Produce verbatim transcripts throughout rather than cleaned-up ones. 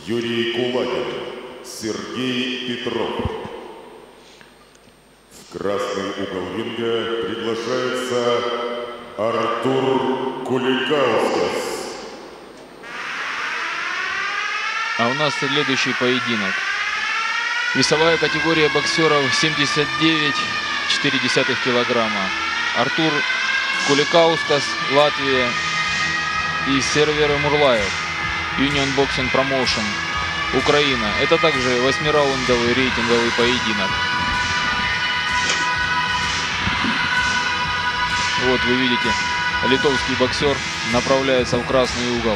Юрий Кулагин, Сергей Петров. В красный угол ринга приглашается Артур Куликаускис. А у нас следующий поединок. Весовая категория боксеров семьдесят девять и четыре десятых килограмма. Артур Куликаускис, Латвия, и сервер Emurlaev, Union Boxing Promotion, Украина. Это также восьмираундовый рейтинговый поединок. Вот вы видите, литовский боксер направляется в красный угол.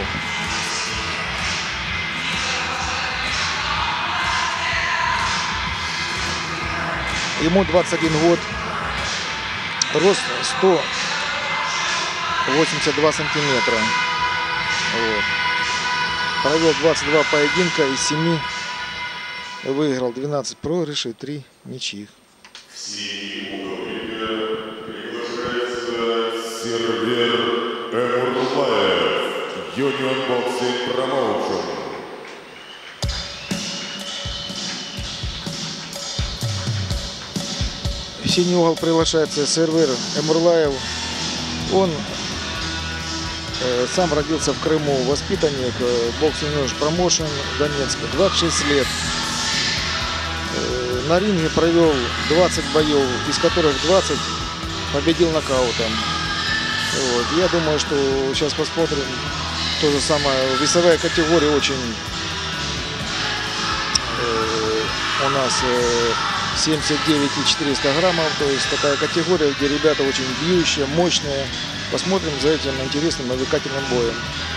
Ему двадцать один год, рост сто восемьдесят два сантиметра. Вот. Провел двадцать два поединка, из семи выиграл двенадцать проигрышей, три ничьих. В синий угол ринга приглашается сервер Emurlaev, Union Boxing Promotion. В синий угол приглашается сервер Emurlaev. Он э, сам родился в Крыму, воспитанник э, Boxing Promotion Донецка, двадцать шесть лет. Э, на ринге провел двадцать боев, из которых двадцать победил нокаутом. Вот. Я думаю, что сейчас посмотрим то же самое. Весовая категория очень э, у нас э, семьдесят девять и четыреста граммов, то есть такая категория, где ребята очень бьющие, мощные. Посмотрим за этим интересным увлекательным боем.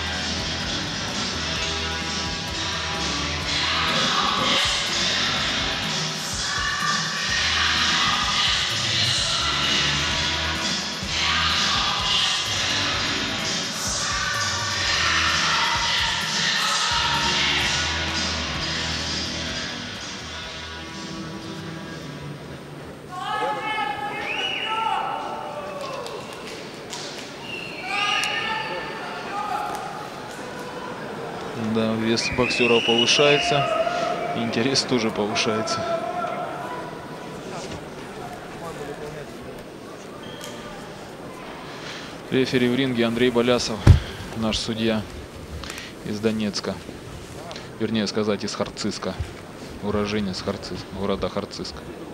Да, вес боксера повышается, интерес тоже повышается. Рефери в ринге Андрей Болясов, наш судья из Донецка. Вернее сказать, из Харциска. Уроженец Харциска, города Харциска.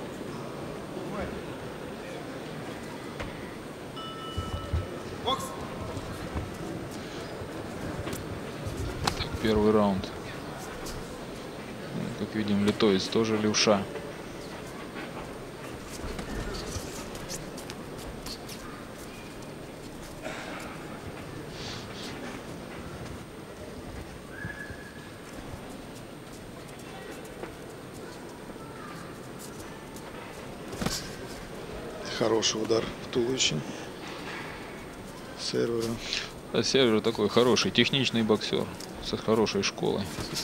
Первый раунд. Как видим, литовец тоже левша. Хороший удар в туловище сервера. А сервер такой хороший, техничный боксер с хорошей школой.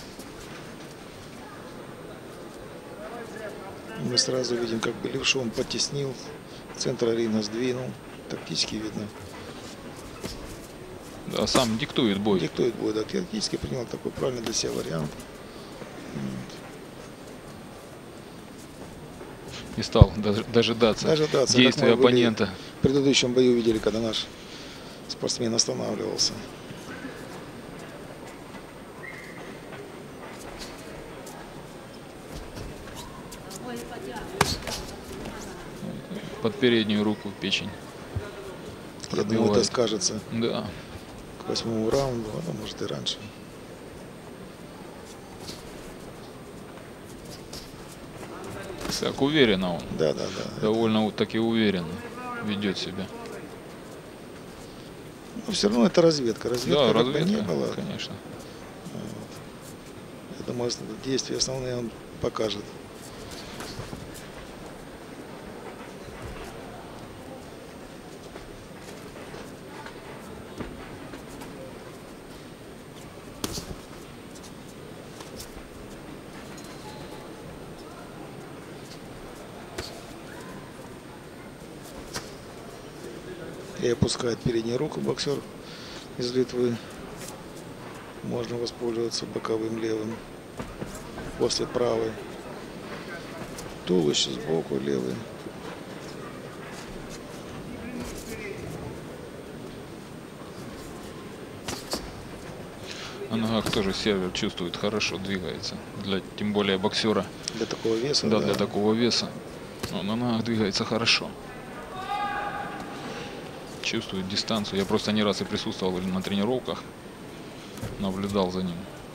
Мы сразу видим, как бы левшу он потеснил, центр ринга сдвинул. Тактически видно. Да, сам диктует бой. Диктует бой, да. Тактически принял такой правильный для себя вариант. И стал дожидаться, дожидаться действия оппонента. В предыдущем бою видели, когда наш спортсмен останавливался. Под переднюю руку печень. Я думаю, это скажется. Да. К восьмому раунду, а может и раньше. Так уверенно он. Да, да, да. Довольно вот таки уверенно ведет себя. Но все равно это разведка. Разведка, да, разведка не было. Конечно. Вот. Я думаю, действия основные он покажет. И опускает переднюю руку боксер из Литвы. Можно воспользоваться боковым левым. после правой. Туловище сбоку, левый. На ногах тоже сервер чувствует, хорошо двигается. Для, тем более боксера. Для такого веса. Да, да. для такого веса. Но на ногах двигается хорошо. Чувствует дистанцию. Я просто не раз и присутствовал на тренировках. Наблюдал за ним.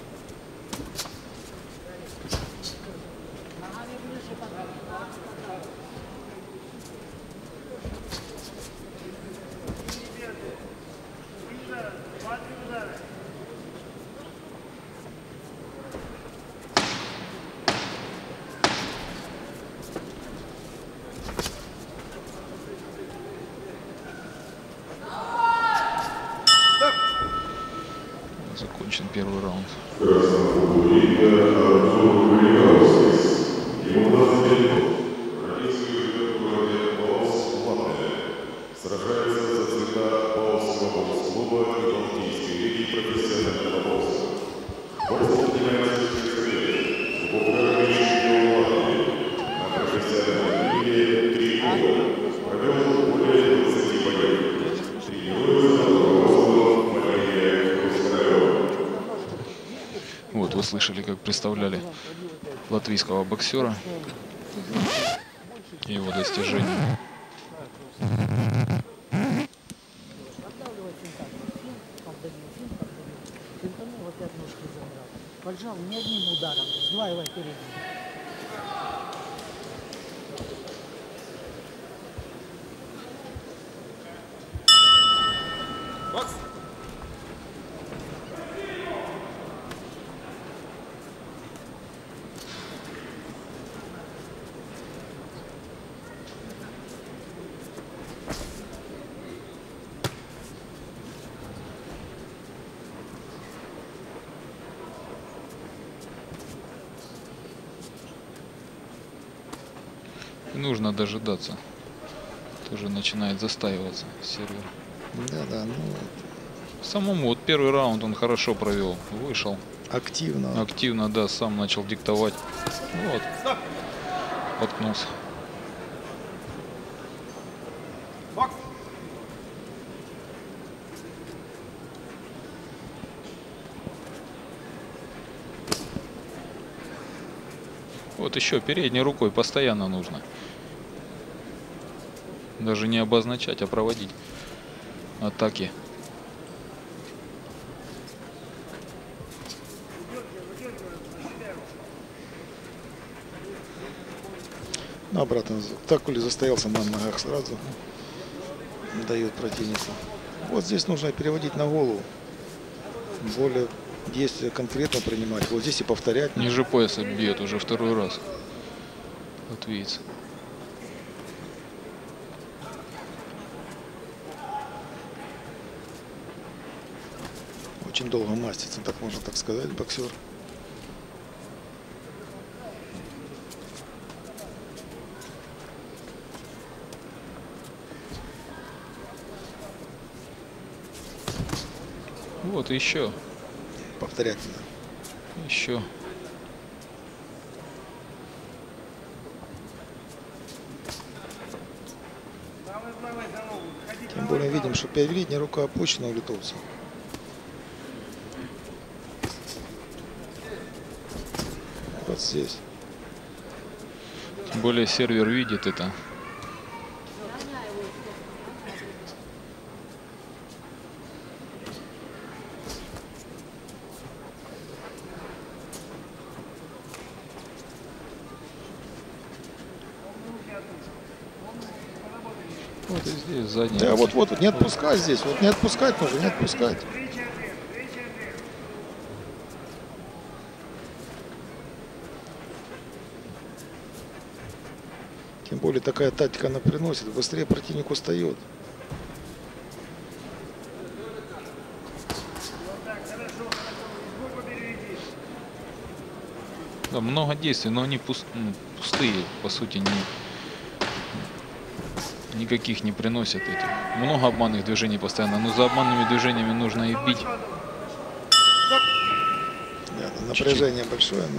Закончен первый раунд. В красном углу ринга Артур Kulikauskis. Ему двадцать пять лет. Родился и живет в городе Латвия. Сражается за цвета Балтийского бокс-клуба и Балтийской лиги профессионального бокса. Борец занимается шесть лет. Двукратный чемпион Латвии. На профессиональной лиге три года. Провел более двадцати боев. Тренируется на руководство Мария. Вот вы слышали, как представляли латвийского боксера и его достижения. Поджал не одним ударом, сдваивай впереди. Нужно дожидаться. Тоже начинает застаиваться сервер. Да, да, ну Самому вот первый раунд он хорошо провел. Вышел. активно. Активно, да, сам начал диктовать. Вот. Воткнулся. Вот еще передней рукой постоянно нужно. Даже не обозначать, а проводить атаки. Ну, обратно. Так, коли застоялся на ногах сразу. Дает противнику. Вот здесь нужно переводить на голову. Более действия конкретно принимать. Вот здесь и повторять. Ниже пояса бьет уже второй раз. Латвиец. Очень долго мастится, так можно так сказать, боксер. Вот еще. Повторять надо. Еще. Тем более видим, что передняя рука опущена у литовца. Вот здесь. Тем более сервер видит это. Вот и здесь задний. Да, вот, вот, не отпускать здесь. Вот не отпускать нужно, не отпускать. Тем более такая тактика она приносит. Быстрее противник устает. Да, много действий, но они пуст, ну, пустые, по сути, не, никаких не приносят этих. Много обманных движений постоянно, но за обманными движениями нужно и бить. Да, напряжение чуть-чуть большое. Но...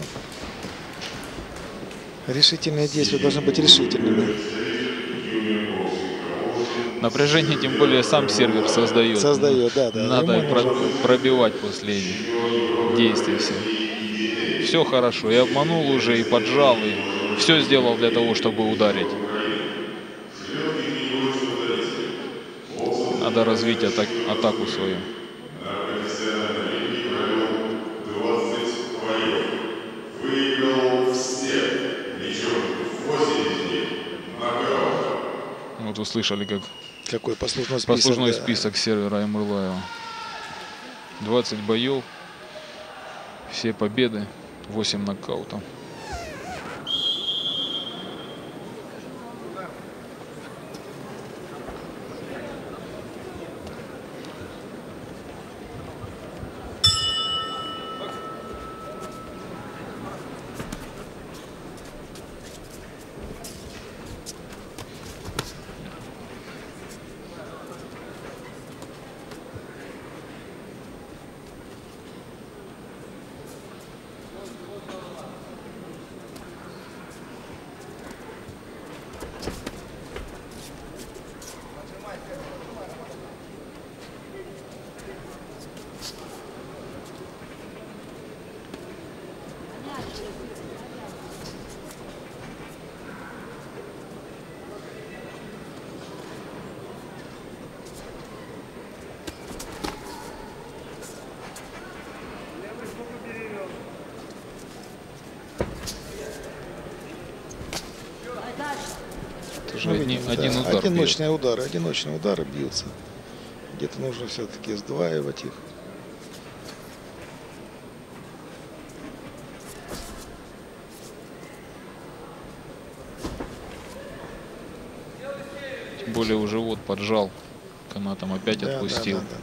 решительные действия должны быть решительными. Напряжение, тем более, сам сервер создает. Создает, да, да. Надо про пробивать после этих действий все. Все хорошо. И обманул уже, и поджал, и все сделал для того, чтобы ударить. Надо развить атак, атаку свою. Вот услышали, как какой послужной список, послужной да. список сервера Эмурлаева. двадцать боев, все победы, восемь нокаутов. Ну, видим, один, да, удар одиночные бьет. удары, одиночные удары бьются. Где-то нужно все-таки сдваивать их. Тем более уже вот поджал канатом, опять да, отпустил. Да, да, да.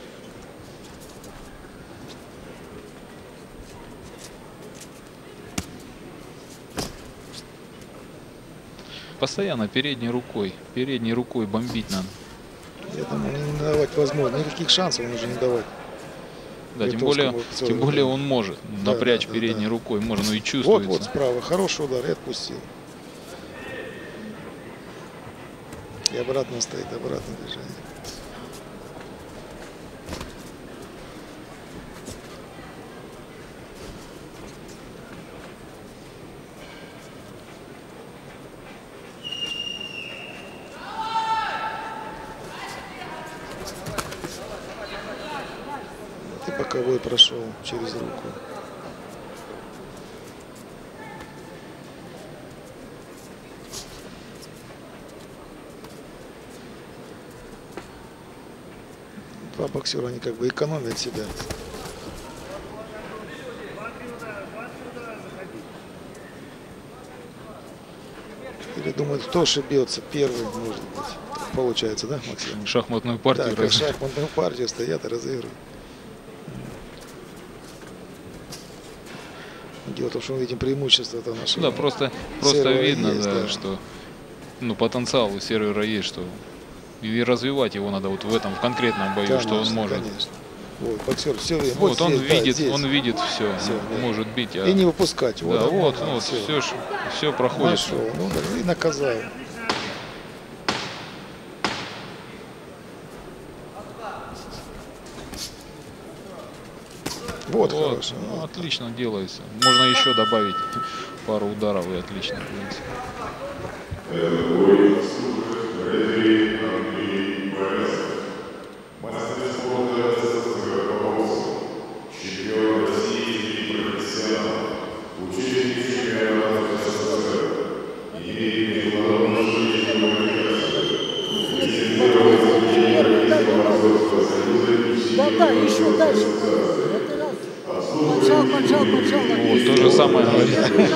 Постоянно передней рукой, передней рукой бомбить надо. Я думаю, не давать возможность, никаких шансов нужно не давать. Да, тем более, тем более он может да, напрячь да, передней да. рукой, можно, ну и чувствуется. Вот, вот справа, хороший удар, и отпустил. И обратно стоит, обратное движение. Боковой прошел через руку. Два боксера, они как бы экономят себя. Или думают, кто ошибется первый, может быть. Получается, да, Максим? Шахматную партию. Да, как шахматную партию стоят и разыгрывают. Дело в том, что мы видим преимущество этого нашего. Да, просто, просто видно, есть, да, да. что ну, потенциал у сервера есть, что и развивать его надо вот в этом, в конкретном бою, конечно, что он может. Конечно. Вот, боксер все время. Вот, вот он здесь, видит, да, он видит все, все да. может бить. А... И не выпускать. Вот, да, вот, вот, ну, вот все. все, все проходит. Нашел, ну, да, и наказал. Вот, вот хорошо. ну, Вот. Отлично делается. Можно еще добавить пару ударов и отлично. Мастер спорта СССР по боксу, чемпион России и профессионал, участник чемпионата СССР, имеет международную судейскую квалификацию, лицензирован судьей Европейского боксерского союза и всей Да, да, еще дальше. Поджал, поджал, поджал. Вот то же самое говорит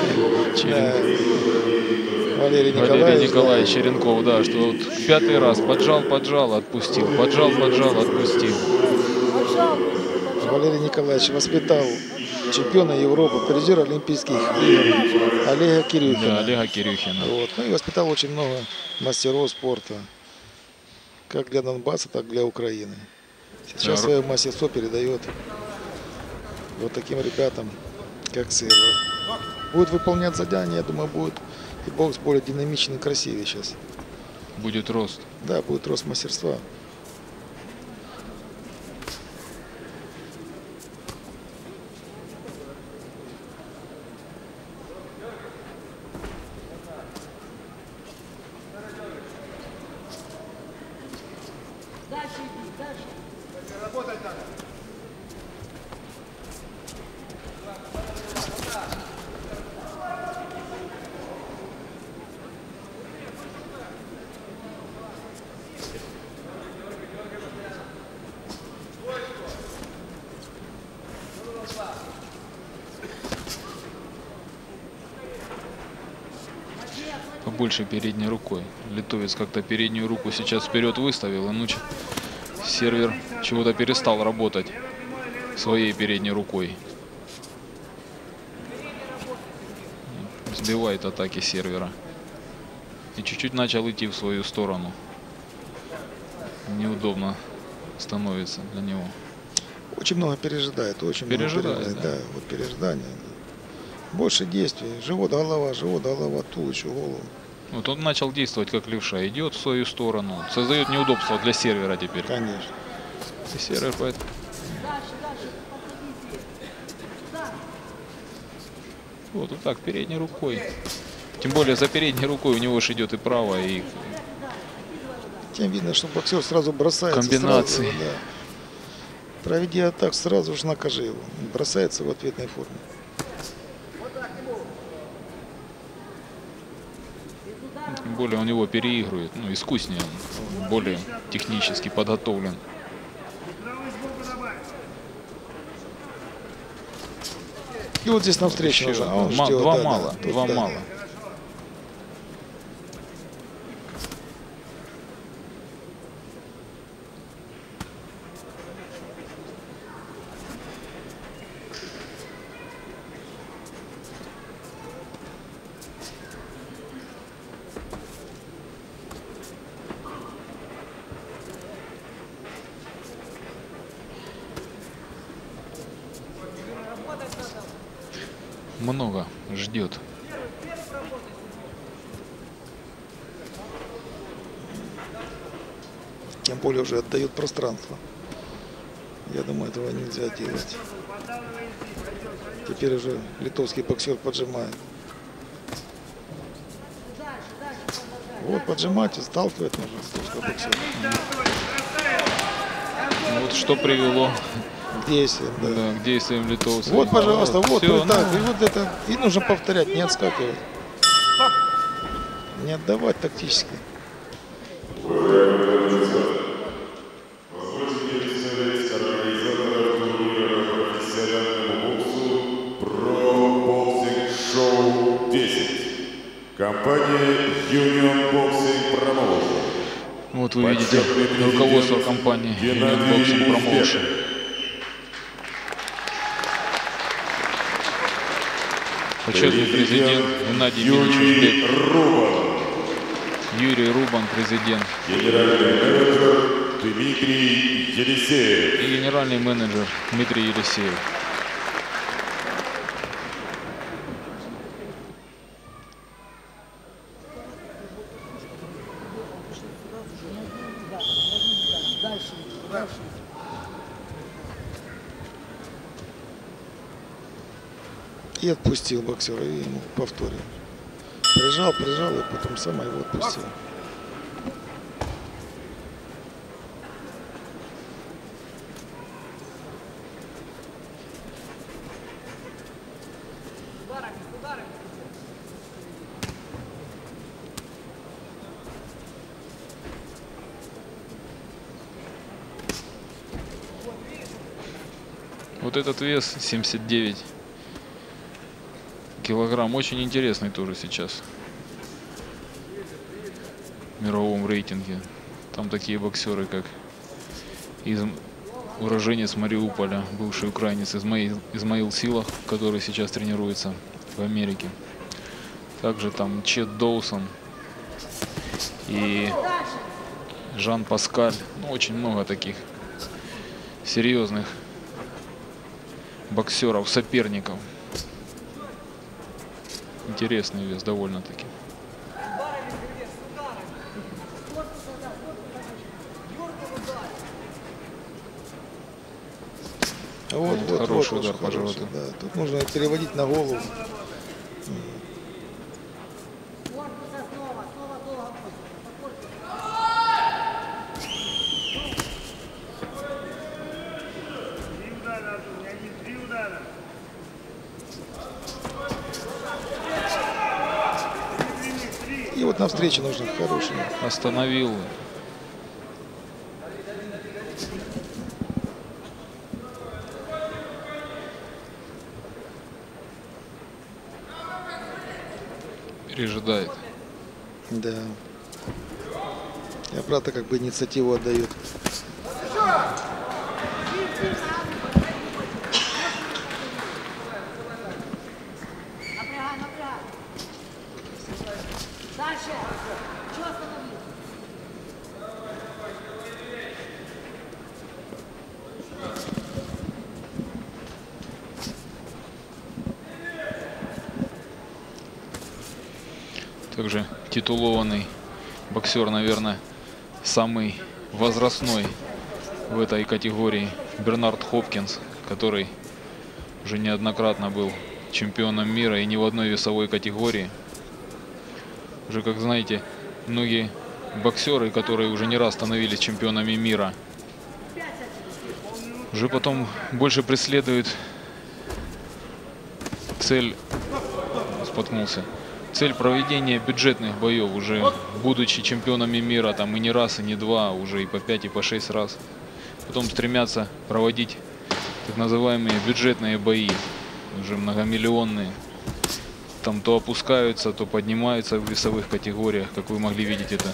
Валерий Николаевич, Валерий Николаевич Черенков, да, что вот пятый раз поджал, поджал, отпустил, поджал, поджал, отпустил. Валерий Николаевич воспитал чемпиона Европы, призера Олимпийских игр Олега Кирюхина. Да, Олега Кирюхина. Вот. Ну и воспитал очень много мастеров спорта, как для Донбасса, так и для Украины. Сейчас да. свое мастерство передает вот таким ребятам, как сервер. Будет выполнять задания, я думаю, будет и бокс более динамичный и красивее сейчас. Будет рост. Да, будет рост мастерства. Побольше передней рукой. Литовец как-то переднюю руку сейчас вперед выставил, и ну, сервер чего-то перестал работать своей передней рукой. Сбивает атаки сервера. И чуть-чуть начал идти в свою сторону. Неудобно становится для него. Очень много пережидает, очень пережидает, много пережидает. да. Да, вот пережидание. Больше действий. Живот, голова, живот, голова, туловище, голову. Вот он начал действовать как левша. Идет в свою сторону. Создает неудобства для сервера теперь. Конечно. И сервер поэтому... Вот, вот так, передней рукой. Тем более за передней рукой у него же идет и правая, и... Тем видно, что боксер сразу бросается. Комбинации. Сразу, да. Проведя атак, сразу же накажи его. Бросается в ответной форме. Тем более у него переигрывает. Ну, искуснее он. Более технически подготовлен. И вот здесь навстречу уже. А он Ма ждет, два да, мало. да, Два да. мало. Много ждет. Тем более уже отдает пространство. Я думаю, этого нельзя делать. Теперь уже литовский боксер поджимает. Вот поджимать и сталкивать нужно литовского боксера. Ну, вот что привело К действиям, да. да, к действиям литовцев. Вот, пожалуйста, вот, Всё, вот так. ну, И вот это. И нужно повторять, не отскакивать. Не отдавать тактически. Позвольте представить организатора турнира по профессиональному боксу Pro Boxing Show десять. Компания Union Boxing Promotion. Вот вы видите руководство компании Union Boxing Promotion. Почетный президент Геннадий Юрий Рубан. Юрий Рубан, президент. Генеральный менеджер Дмитрий Елисеев. И генеральный менеджер Дмитрий Елисеев. И отпустил боксера, и ему повторил. Прижал, прижал, и потом сам его отпустил. Вот этот вес семьдесят девять килограмм. Очень интересный тоже сейчас в мировом рейтинге. Там такие боксеры, как из... уроженец Мариуполя, бывший украинец Измаил, Измаил Силах, который сейчас тренируется в Америке. Также там Чет Доусон и Жан Паскаль. Ну, очень много таких серьезных боксеров, соперников. Интересный вес довольно-таки. Вот, вот, хороший вот, удар очень по животу. хороший, да. Тут нужно переводить на голову. И вот на встрече нужно хороший. Остановил. Пережидает. Да. И обратно как бы инициативу отдает. Также титулованный боксер, наверное, самый возрастной в этой категории Бернард Хопкинс, который уже неоднократно был чемпионом мира и ни в одной весовой категории. Уже, как знаете, многие боксеры, которые уже не раз становились чемпионами мира, уже потом больше преследуют цель, споткнулся, цель проведения бюджетных боев, уже будучи чемпионами мира там и не раз, и не два, уже и по пять, и по шесть раз. Потом стремятся проводить так называемые бюджетные бои, уже многомиллионные. Там то опускаются, то поднимаются в весовых категориях, как вы могли видеть это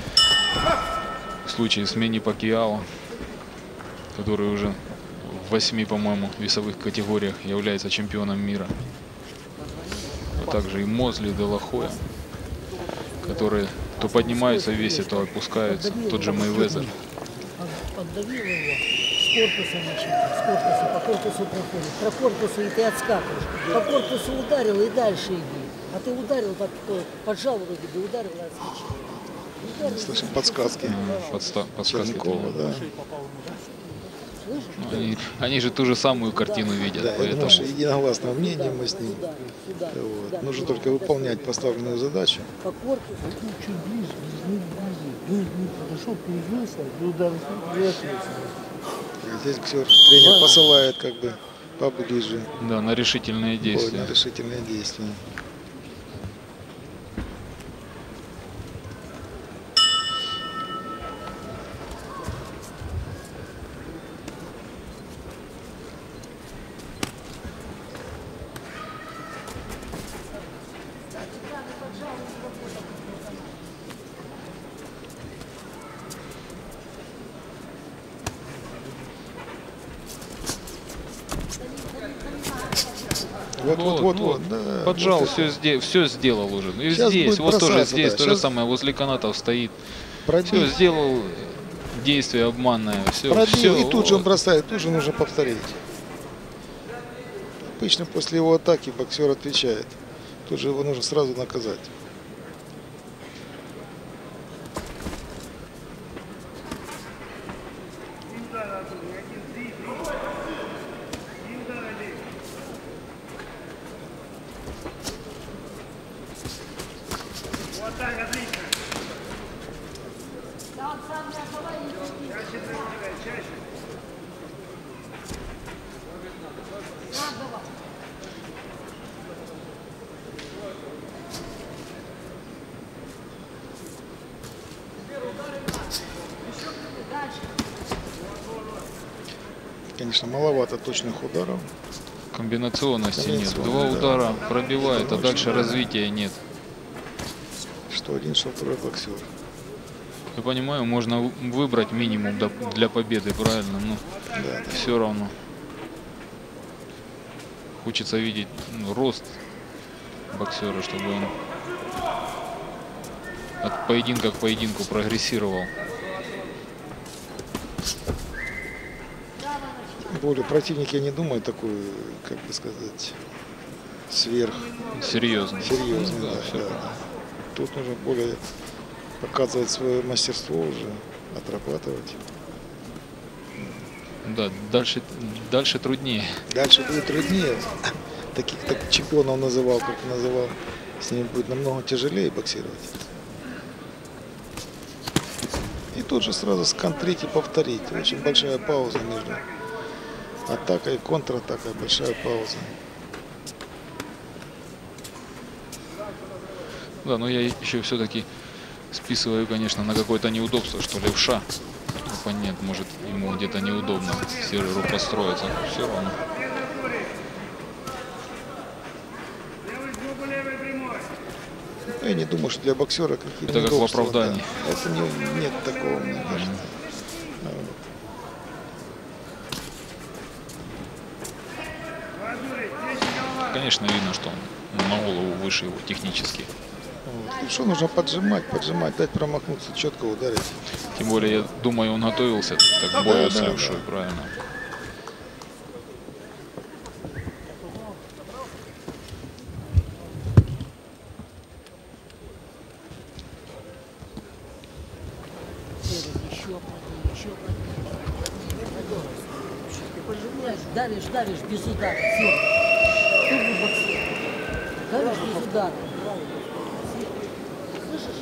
в случае с Мэнни Пакьяо, который уже в восьми, по-моему, весовых категориях является чемпионом мира. А также и Мозли, Де Ла Хоя, которые то поднимаются в весе, то опускаются. Тот же Мейвезер. Отдавил его, с корпуса начинает, с корпуса, по корпусу проходит. Про корпусу и ты отскакиваешь. По корпусу ударил и дальше иди. А ты ударил, так, поджал вроде бы, ударил и отскочил. Слышим подсказки. Подста подсказки. Черникова, да. Ну, они, они же ту же самую картину видят. Да, поэтому... потому что единогласного мнения мы с ним. Сюда, сюда, Вот. сюда. Нужно только выполнять поставленную задачу. По корпусу чуть ближе, не ближе. Не подошел, перевелся, и ударил, и ответил. И здесь все тренер посылает как бы поближе. Да, на решительные действия. На решительные действия. Вот, вот, вот, вот, да. Поджал, вот все, сде все сделал уже. И Сейчас здесь, будет вот тоже бросаться, здесь да. то Сейчас же самое, возле канатов стоит. Пробил, Все сделал, действие обманное. Все, пробил все, и тут же он вот. бросает, тут же нужно повторить. Обычно после его атаки боксер отвечает. Тут же его нужно сразу наказать. Конечно, маловато точных ударов. Комбинационности нет. Комбинационно, Два да. удара пробивает, а дальше развития нет. Что один, что второй боксер. Я понимаю, можно выбрать минимум для победы, правильно, но Да, да. все равно. Хочется видеть ну, рост боксера, чтобы он от поединка к поединку прогрессировал. более противник, я не думаю, такой, как бы сказать, сверх. Серьезно. Серьезно, да, да, все. да. Тут нужно более показывать свое мастерство уже, отрабатывать. Да, дальше, дальше труднее. Дальше будет труднее. Таких так, чемпионов называл, как называл. С ними будет намного тяжелее боксировать. И тут же сразу сконтрить и повторить. Очень большая пауза между атакой и контратакой. Большая пауза. Да, но я еще все-таки списываю, конечно, на какое-то неудобство, что левша. Оппонент, может, ему где-то неудобно серверу построиться. Все равно. Я не думаю, что для боксера какие-то Это как в оправдании. Да. Это не, нет такого, мне кажется. А вот. Конечно, видно, что он на голову выше его технически. Вот. Что нужно поджимать, поджимать, дать промахнуться, четко ударить. Тем более, я думаю, он готовился к бою с левшой, правильно. Давишь, давишь без удара. Давишь без удара. Слышишь?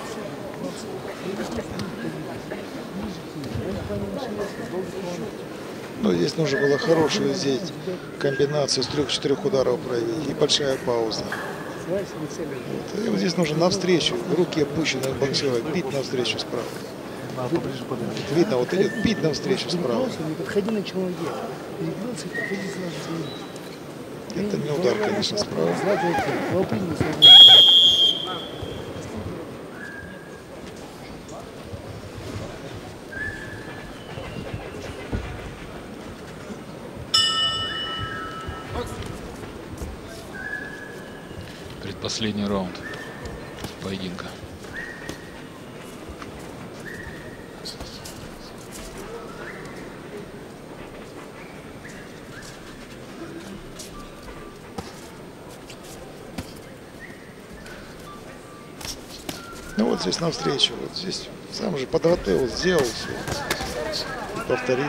Но здесь нужно было хорошую здесь комбинацию с трех-четырех ударов проявить. И большая пауза. Вот. И вот здесь нужно навстречу. Руки опущенные боксера. Бить навстречу справа. Видно, вот идет бить навстречу справа. Не подходи на человека. Перегнулся и подходи сразу за ним. Это не удар, конечно, справа. Предпоследний раунд поединка. Ну вот здесь навстречу, вот здесь сам же подготовил, сделал все. Повторил.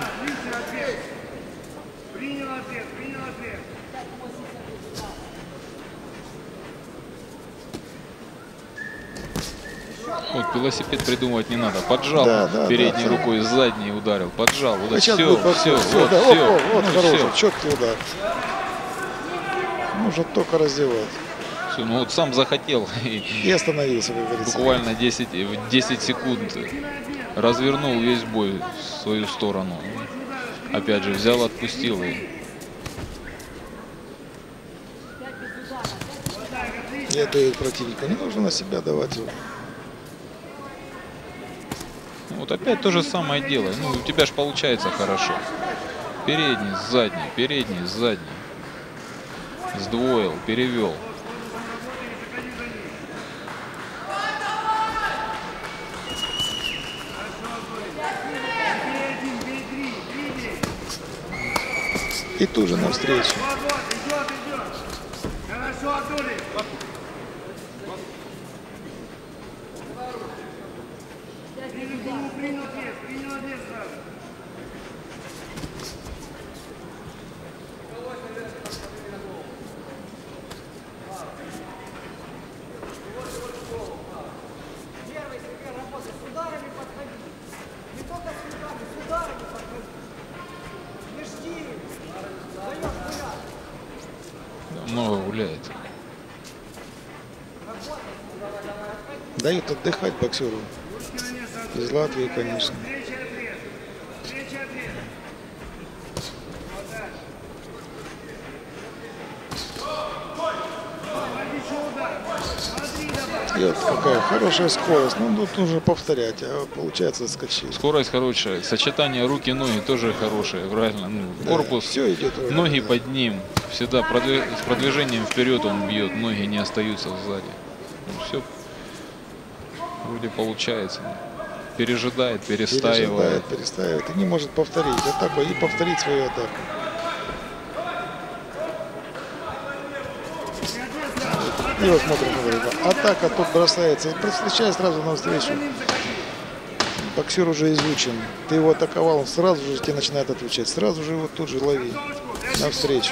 Вот велосипед придумывать не надо. Поджал Да, да, передней да, рукой, задней ударил. Поджал. Вот А все, будет все, все, вот, да, все. вот, вот, Ну, хороший, все. четкий удар. Нужно только раздевать. Все, ну вот сам захотел и И остановился, как говорится. буквально десять, десять секунд развернул весь бой в свою сторону. Опять же, взял, отпустил. И... Не дает противника. Не нужно на себя давать его. Вот опять то же самое дело. Ну, у тебя же получается хорошо. Передний, задний, передний, задний. Сдвоил, перевел. И тут же навстречу. Много гуляет. Дают отдыхать боксеру. Из Латвии, конечно. И вот какая хорошая скорость. Ну, тут нужно повторять, а получается отскочить. Скорость хорошая. Сочетание руки-ноги тоже хорошее. Правильно. Ну, Да, корпус, все идет. ноги под ним. Всегда продвиж... с продвижением вперед он бьет. Ноги не остаются сзади. Ну, все вроде получается. пережидает, перестаивает. Пережидает, перестаивает и не может повторить атаку и повторить свою атаку. И вот смотрим, атака тут бросается, встречая сразу навстречу. Боксер уже изучен. Ты его атаковал, он сразу же тебе начинает отвечать. Сразу же его тут же лови навстречу.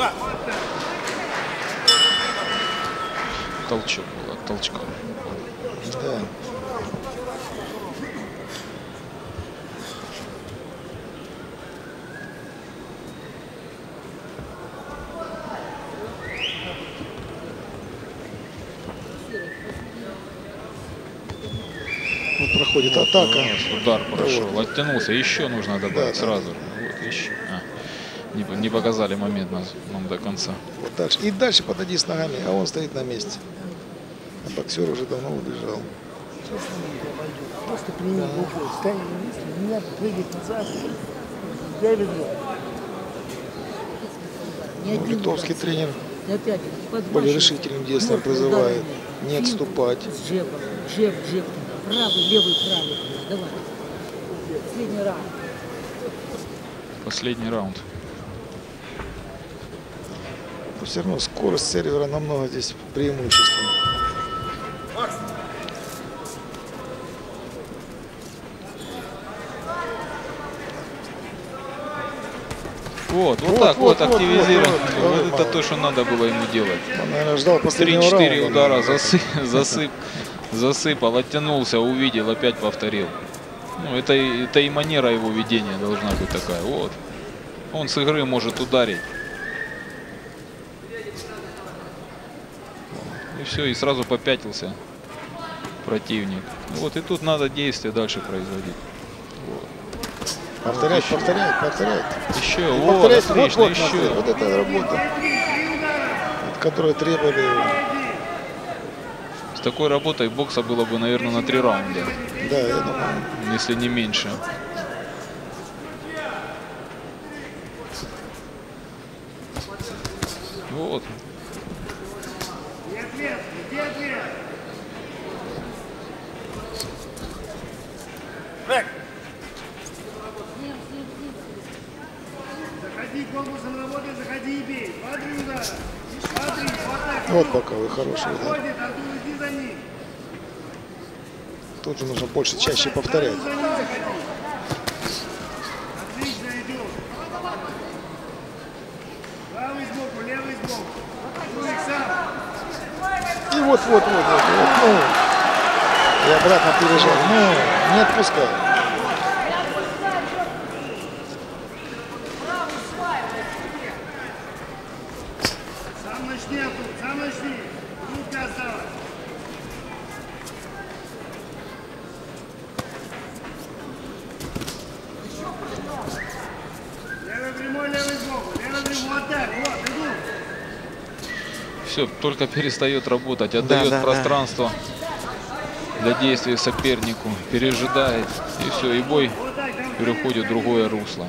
Толчок был от толчка. Да. Вот проходит вот, атака. Вот, удар прошел, вот. Оттянулся. Еще нужно добавить, да, сразу. Да, да. Вот еще. А, не, не показали момент нам до конца. Вот дальше. И дальше подойди с ногами, а он стоит на месте. А боксер уже давно убежал. Просто прими букву, встань на месте, не надо прыгать назад. Я веду. Ну, литовский тренер более решительным действием призывает не отступать. Джеб, джеб, джеб. Правый, левый, правый. Давай. Последний раунд. Последний раунд. Но все равно скорость сервера намного здесь преимущество. Вот, вот, вот так вот, вот активизировать. Вот, вот, вот, вот это то, что надо было ему делать. Он, наверное, ждал последнего раунда. три-четыре удара засып, засып, засыпал, оттянулся, увидел, опять повторил. Ну, это, это и манера его ведения должна быть такая. Вот. Он с игры может ударить. И все, и сразу попятился противник. Вот, и тут надо действия дальше производить. Вот. Повторять, вот повторять, повторять. Еще, вот, вот, повторять, отлично, вот, вот, еще. Смотри, вот эта работа, от которой требовали. С такой работой бокса было бы, наверное, на три раунда. Да, я думаю. Если не меньше. Вот. Заходи, корпусом работай, заходи и бей. Смотри удар. Смотри, вот так. Вот боковой хороший удар. Ходит, Артур, иди за ним. Тут же нужно больше, чаще повторять. За ним заходи. Отлично идет. Правый сбоку, левый сбоку. Ну и сам. И вот, вот, вот, вот, вот. Ну, и обратно пережал. Ну, не отпускай. Сам начни, Артур, сам начни. Рука осталась. Левый прямой, левый сбоку. Левый прямой, вот так, вот, иду. Все, только перестает работать, отдает да, пространство да. для действия сопернику, пережидает, и все, и бой переходит в другое русло.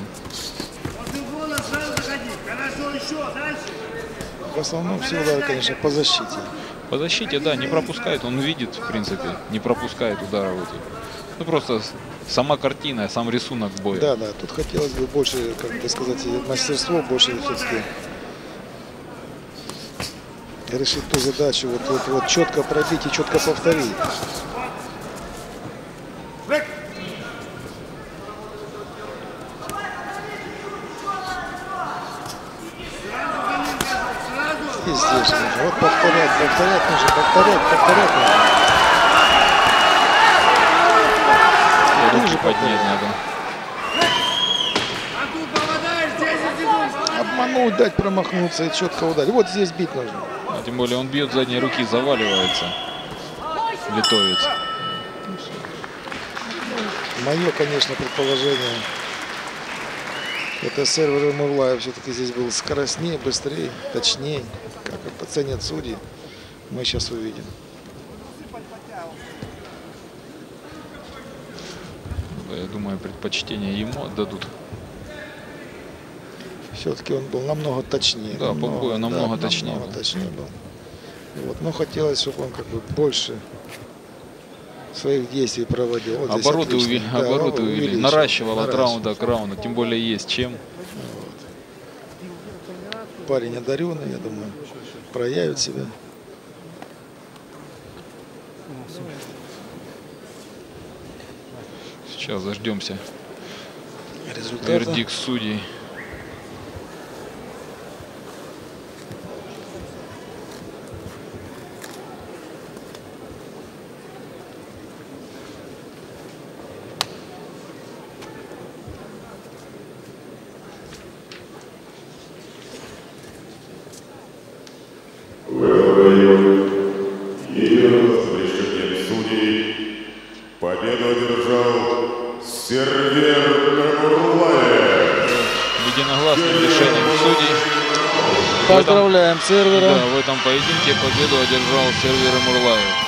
В основном все удары, конечно, по защите. По защите, да, не пропускает, он видит, в принципе, не пропускает удара в эти. Ну просто сама картина, сам рисунок боя. Да, да, тут хотелось бы больше, как бы сказать, мастерство, больше все-таки решить ту задачу, вот, вот, вот четко пробить и четко повторить. И здесь нужно вот повторять, повторять нужно, повторять, повторять нужно. Руки поднять надо. Обмануть, дать промахнуться и четко ударить. Вот здесь бить нужно. А тем более он бьет задней руки, заваливается. Литовец. Мое, конечно, предположение. Это сервер Emurlaev все-таки здесь был скоростнее, быстрее, точнее. Как это ценят судьи, мы сейчас увидим. Я думаю, предпочтение ему отдадут. Все-таки он был намного точнее. Да, намного, по бою намного да, точнее. Намного был. точнее был. Вот. Но хотелось, чтобы он как бы больше своих действий проводил. Вот здесь Обороты, отлично. уви... Да, Обороты увели. увеличил. Наращивал от Наращивал. раунда к раунду. Тем более есть чем. Парень одаренный, я думаю, проявит себя. Сейчас дождемся Результаты. вердикт судей. В этом районе единым решением судей победу одержал сервер Эмурlayev. Единогласным решением судей. Поздравляем сервера. Да, в этом поединке победу одержал сервер Эмурlaev.